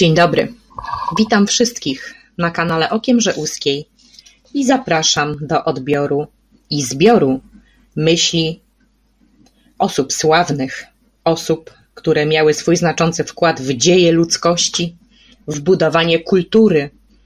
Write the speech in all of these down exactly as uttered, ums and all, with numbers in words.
Dzień dobry. Witam wszystkich na kanale Okiem Rzeuskiej i zapraszam do odbioru i zbioru myśli osób sławnych, osób, które miały swój znaczący wkład w dzieje ludzkości, w budowanie kultury,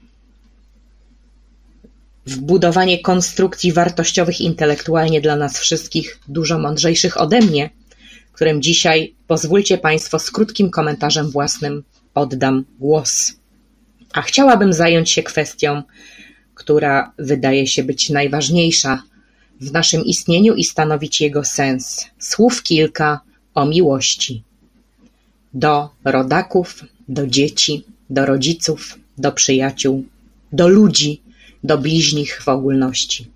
w budowanie konstrukcji wartościowych intelektualnie dla nas wszystkich, dużo mądrzejszych ode mnie, którym dzisiaj, pozwólcie Państwo, z krótkim komentarzem własnym oddam głos. A chciałabym zająć się kwestią, która wydaje się być najważniejsza w naszym istnieniu i stanowić jego sens. Słów kilka o miłości. Do rodaków, do dzieci, do rodziców, do przyjaciół, do ludzi, do bliźnich w ogólności.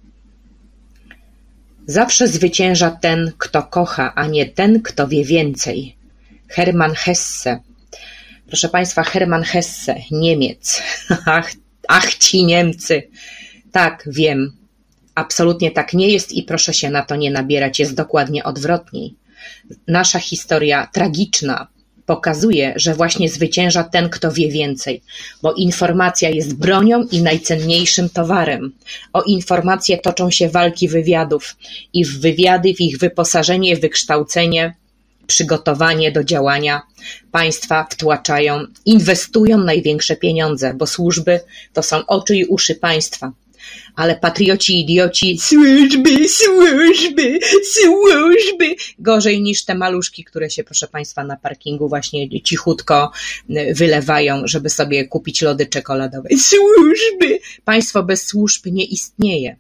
Zawsze zwycięża ten, kto kocha, a nie ten, kto wie więcej. Hermann Hesse. Proszę Państwa, Hermann Hesse, Niemiec. Ach, ach ci Niemcy. Tak, wiem. Absolutnie tak nie jest i proszę się na to nie nabierać. Jest dokładnie odwrotniej. Nasza historia tragiczna pokazuje, że właśnie zwycięża ten, kto wie więcej, bo informacja jest bronią i najcenniejszym towarem. O informacje toczą się walki wywiadów i w wywiady, w ich wyposażenie, wykształcenie, przygotowanie do działania państwa wtłaczają, inwestują największe pieniądze, bo służby to są oczy i uszy państwa. Ale patrioci i idioci, służby, służby, służby, gorzej niż te maluszki, które się, proszę Państwa, na parkingu właśnie cichutko wylewają, żeby sobie kupić lody czekoladowe. Służby! Państwo bez służb nie istnieje.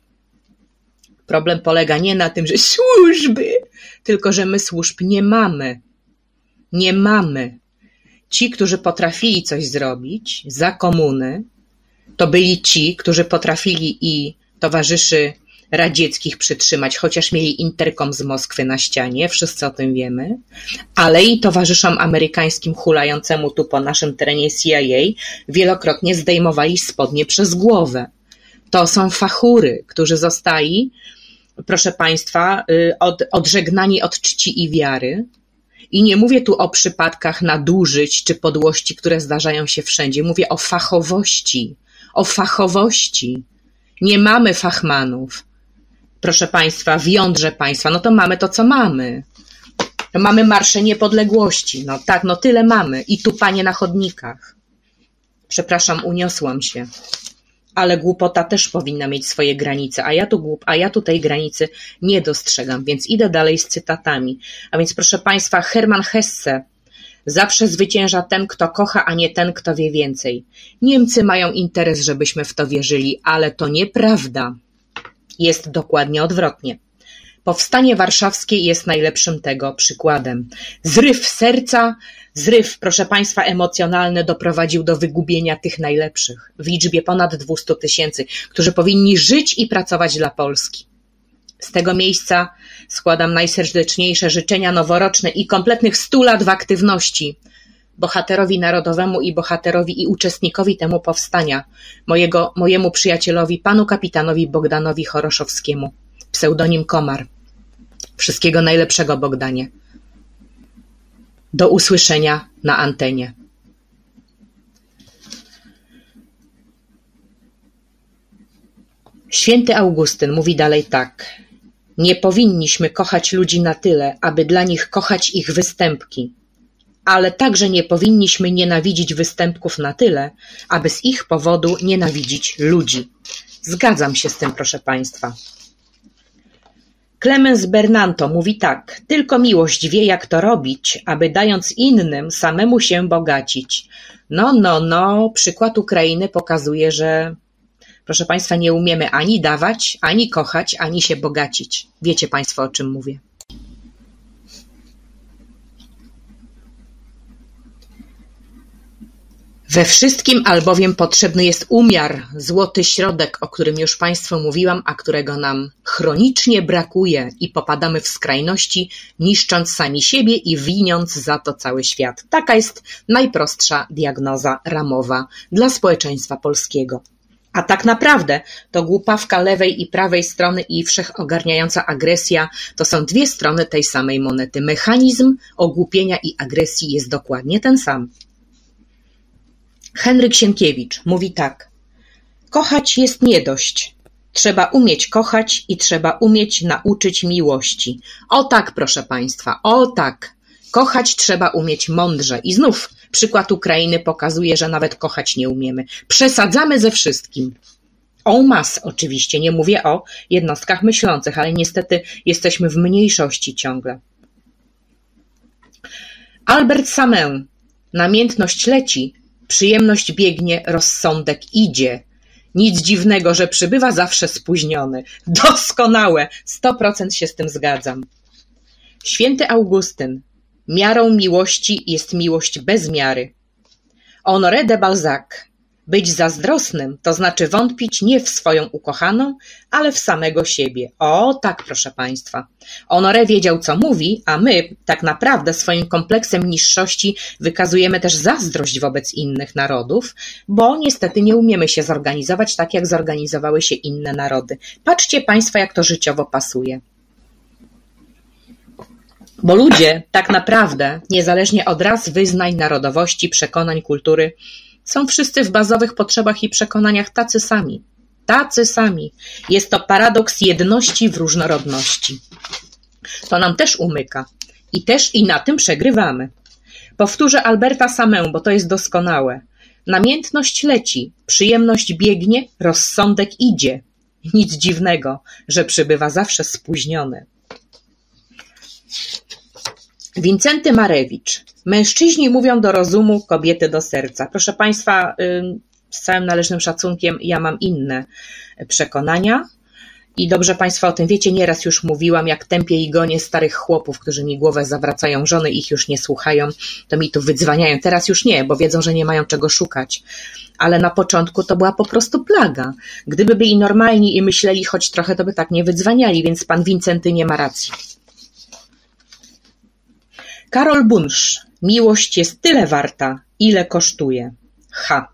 Problem polega nie na tym, że służby, tylko że my służb nie mamy. Nie mamy. Ci, którzy potrafili coś zrobić za komuny, to byli ci, którzy potrafili i towarzyszy radzieckich przytrzymać, chociaż mieli interkom z Moskwy na ścianie, wszyscy o tym wiemy, ale i towarzyszom amerykańskim hulającemu tu po naszym terenie C I A wielokrotnie zdejmowali spodnie przez głowę. To są fachury, którzy zostali, proszę Państwa, od, odżegnani od czci i wiary. I nie mówię tu o przypadkach nadużyć czy podłości, które zdarzają się wszędzie. Mówię o fachowości. O fachowości. Nie mamy fachmanów. Proszę Państwa, w jądrze państwa, no to mamy to, co mamy. To mamy Marsze Niepodległości. No tak, no tyle mamy. I tu panie na chodnikach. Przepraszam, uniosłam się. Ale głupota też powinna mieć swoje granice, a ja tu głup, a ja tu tej granicy nie dostrzegam, więc idę dalej z cytatami. A więc proszę Państwa, Hermann Hesse, zawsze zwycięża ten, kto kocha, a nie ten, kto wie więcej. Niemcy mają interes, żebyśmy w to wierzyli, ale to nieprawda. Jest dokładnie odwrotnie. Powstanie warszawskie jest najlepszym tego przykładem. Zryw serca, zryw, proszę Państwa, emocjonalny doprowadził do wygubienia tych najlepszych w liczbie ponad dwieście tysięcy, którzy powinni żyć i pracować dla Polski. Z tego miejsca składam najserdeczniejsze życzenia noworoczne i kompletnych stu lat w aktywności bohaterowi narodowemu i bohaterowi i uczestnikowi temu powstania, mojego, mojemu przyjacielowi, panu kapitanowi Bogdanowi Choroszowskiemu, pseudonim Komar. Wszystkiego najlepszego, Bogdanie. Do usłyszenia na antenie. Święty Augustyn mówi dalej tak. Nie powinniśmy kochać ludzi na tyle, aby dla nich kochać ich występki, ale także nie powinniśmy nienawidzić występków na tyle, aby z ich powodu nienawidzić ludzi. Zgadzam się z tym, proszę Państwa. Clemens Bernanto mówi tak, tylko miłość wie, jak to robić, aby dając innym samemu się bogacić. No, no, no, przykład Ukrainy pokazuje, że, proszę Państwa, nie umiemy ani dawać, ani kochać, ani się bogacić. Wiecie Państwo, o czym mówię. We wszystkim albowiem potrzebny jest umiar, złoty środek, o którym już Państwu mówiłam, a którego nam chronicznie brakuje i popadamy w skrajności, niszcząc sami siebie i winiąc za to cały świat. Taka jest najprostsza diagnoza ramowa dla społeczeństwa polskiego. A tak naprawdę to głupawka lewej i prawej strony i wszechogarniająca agresja to są dwie strony tej samej monety. Mechanizm ogłupienia i agresji jest dokładnie ten sam. Henryk Sienkiewicz mówi tak: kochać jest nie dość. Trzeba umieć kochać i trzeba umieć nauczyć miłości. O tak, proszę Państwa, o tak. Kochać trzeba umieć mądrze. I znów przykład Ukrainy pokazuje, że nawet kochać nie umiemy. Przesadzamy ze wszystkim. En masse oczywiście, nie mówię o jednostkach myślących, ale niestety jesteśmy w mniejszości ciągle. Albert Samin. Namiętność leci, przyjemność biegnie, rozsądek idzie. Nic dziwnego, że przybywa zawsze spóźniony. Doskonałe, sto procent się z tym zgadzam. Święty Augustyn. Miarą miłości jest miłość bez miary. Honoré de Balzac. Być zazdrosnym to znaczy wątpić nie w swoją ukochaną, ale w samego siebie. O tak, proszę Państwa. Honoré wiedział, co mówi, a my tak naprawdę swoim kompleksem niższości wykazujemy też zazdrość wobec innych narodów, bo niestety nie umiemy się zorganizować tak, jak zorganizowały się inne narody. Patrzcie Państwo, jak to życiowo pasuje. Bo ludzie tak naprawdę, niezależnie od ras, wyznań, narodowości, przekonań, kultury, są wszyscy w bazowych potrzebach i przekonaniach tacy sami. Tacy sami. Jest to paradoks jedności w różnorodności. To nam też umyka. I też i na tym przegrywamy. Powtórzę Alberta Samę, bo to jest doskonałe. Namiętność leci, przyjemność biegnie, rozsądek idzie. Nic dziwnego, że przybywa zawsze spóźniony. Wincenty Marewicz. Mężczyźni mówią do rozumu, kobiety do serca. Proszę Państwa, z całym należnym szacunkiem, ja mam inne przekonania i dobrze Państwo o tym wiecie, nieraz już mówiłam, jak tępię i gonię starych chłopów, którzy mi głowę zawracają, żony ich już nie słuchają, to mi tu wydzwaniają. Teraz już nie, bo wiedzą, że nie mają czego szukać. Ale na początku to była po prostu plaga. Gdyby byli normalni i myśleli choć trochę, to by tak nie wydzwaniali, więc pan Wincenty nie ma racji. Karol Bunsz. Miłość jest tyle warta, ile kosztuje. H.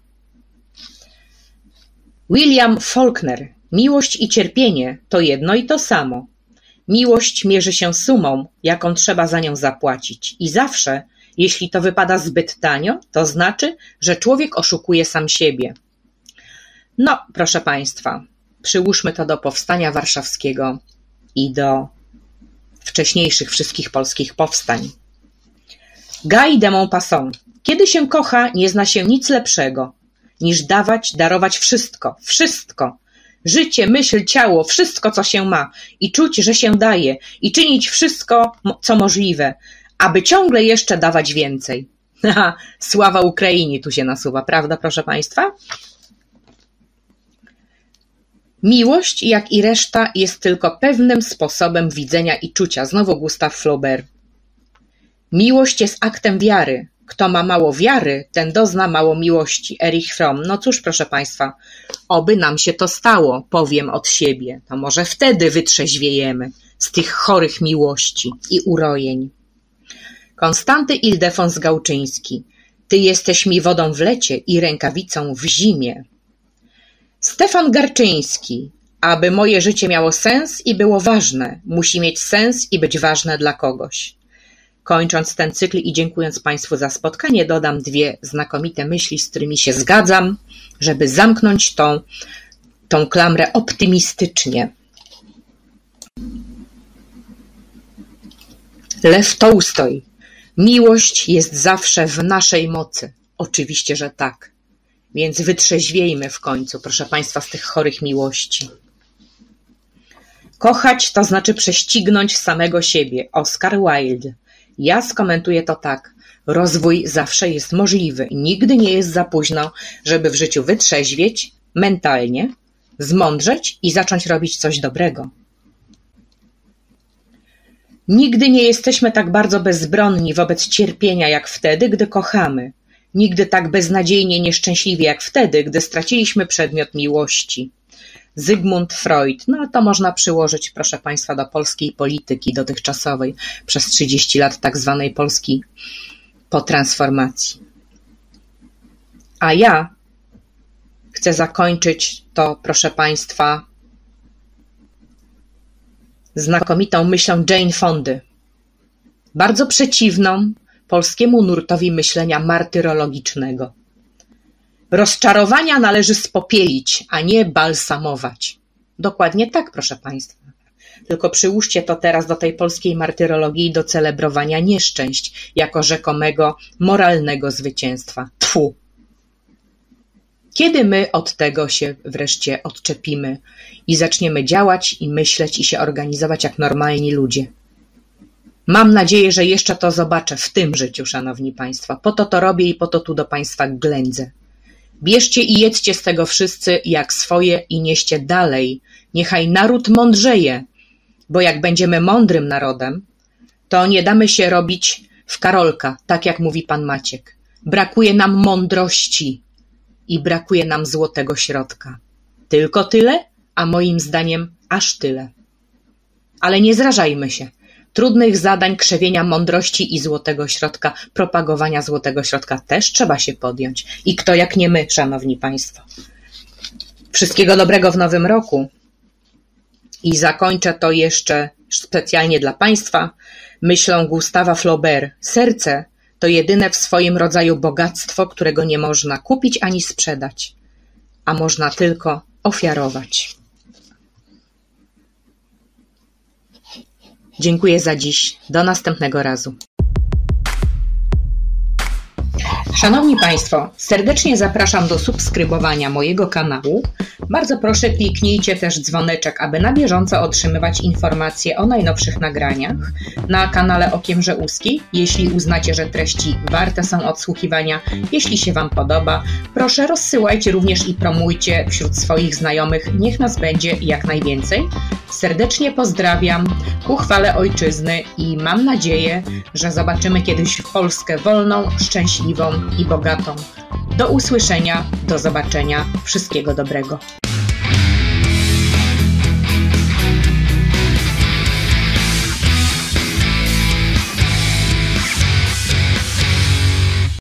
William Faulkner. Miłość i cierpienie to jedno i to samo. Miłość mierzy się sumą, jaką trzeba za nią zapłacić. I zawsze, jeśli to wypada zbyt tanio, to znaczy, że człowiek oszukuje sam siebie. No, proszę Państwa, przyłóżmy to do Powstania Warszawskiego i do wcześniejszych wszystkich polskich powstań. Guy de Maupassant. Kiedy się kocha, nie zna się nic lepszego, niż dawać, darować wszystko, wszystko. Życie, myśl, ciało, wszystko, co się ma i czuć, że się daje i czynić wszystko, co możliwe, aby ciągle jeszcze dawać więcej. Haha, sława Ukrainie tu się nasuwa, prawda, proszę Państwa? Miłość, jak i reszta, jest tylko pewnym sposobem widzenia i czucia. Znowu Gustave Flaubert. Miłość jest aktem wiary. Kto ma mało wiary, ten dozna mało miłości. Erich Fromm. No cóż, proszę Państwa, oby nam się to stało, powiem od siebie. To może wtedy wytrzeźwiejemy z tych chorych miłości i urojeń. Konstanty Ildefons Gałczyński. Ty jesteś mi wodą w lecie i rękawicą w zimie. Stefan Garczyński. Aby moje życie miało sens i było ważne, musi mieć sens i być ważne dla kogoś. Kończąc ten cykl i dziękując Państwu za spotkanie, dodam dwie znakomite myśli, z którymi się zgadzam, żeby zamknąć tą, tą klamrę optymistycznie. Lew Tołstoj. Miłość jest zawsze w naszej mocy. Oczywiście, że tak. Więc wytrzeźwiejmy w końcu, proszę Państwa, z tych chorych miłości. Kochać to znaczy prześcignąć samego siebie. Oscar Wilde. Ja skomentuję to tak. Rozwój zawsze jest możliwy. Nigdy nie jest za późno, żeby w życiu wytrzeźwieć mentalnie, zmądrzeć i zacząć robić coś dobrego. Nigdy nie jesteśmy tak bardzo bezbronni wobec cierpienia jak wtedy, gdy kochamy. Nigdy tak beznadziejnie nieszczęśliwi jak wtedy, gdy straciliśmy przedmiot miłości. Zygmunt Freud. No to można przyłożyć, proszę Państwa, do polskiej polityki dotychczasowej przez trzydzieści lat tak zwanej Polski po transformacji. A ja chcę zakończyć to, proszę Państwa, znakomitą myślą Jane Fondy. Bardzo przeciwną polskiemu nurtowi myślenia martyrologicznego. Rozczarowania należy spopielić, a nie balsamować. Dokładnie tak, proszę Państwa. Tylko przyłóżcie to teraz do tej polskiej martyrologii i do celebrowania nieszczęść jako rzekomego moralnego zwycięstwa. Tfu! Kiedy my od tego się wreszcie odczepimy i zaczniemy działać i myśleć i się organizować jak normalni ludzie? Mam nadzieję, że jeszcze to zobaczę w tym życiu, szanowni Państwo. Po to to robię i po to tu do Państwa ględzę. Bierzcie i jedzcie z tego wszyscy jak swoje i nieście dalej. Niechaj naród mądrzeje, bo jak będziemy mądrym narodem, to nie damy się robić w Karolka, tak jak mówi pan Maciek. Brakuje nam mądrości i brakuje nam złotego środka. Tylko tyle, a moim zdaniem aż tyle. Ale nie zrażajmy się. Trudnych zadań krzewienia mądrości i złotego środka, propagowania złotego środka też trzeba się podjąć. I kto jak nie my, szanowni Państwo. Wszystkiego dobrego w nowym roku. I zakończę to jeszcze specjalnie dla Państwa myślą Gustawa Flaubert. Serce to jedyne w swoim rodzaju bogactwo, którego nie można kupić ani sprzedać, a można tylko ofiarować. Dziękuję za dziś. Do następnego razu. Szanowni Państwo, serdecznie zapraszam do subskrybowania mojego kanału. Bardzo proszę, kliknijcie też dzwoneczek, aby na bieżąco otrzymywać informacje o najnowszych nagraniach na kanale Okiem Żełuski. Jeśli uznacie, że treści warte są odsłuchiwania, jeśli się Wam podoba, proszę rozsyłajcie również i promujcie wśród swoich znajomych. Niech nas będzie jak najwięcej. Serdecznie pozdrawiam ku chwale Ojczyzny i mam nadzieję, że zobaczymy kiedyś Polskę wolną, szczęśliwą i bogatą. Do usłyszenia, do zobaczenia. Wszystkiego dobrego.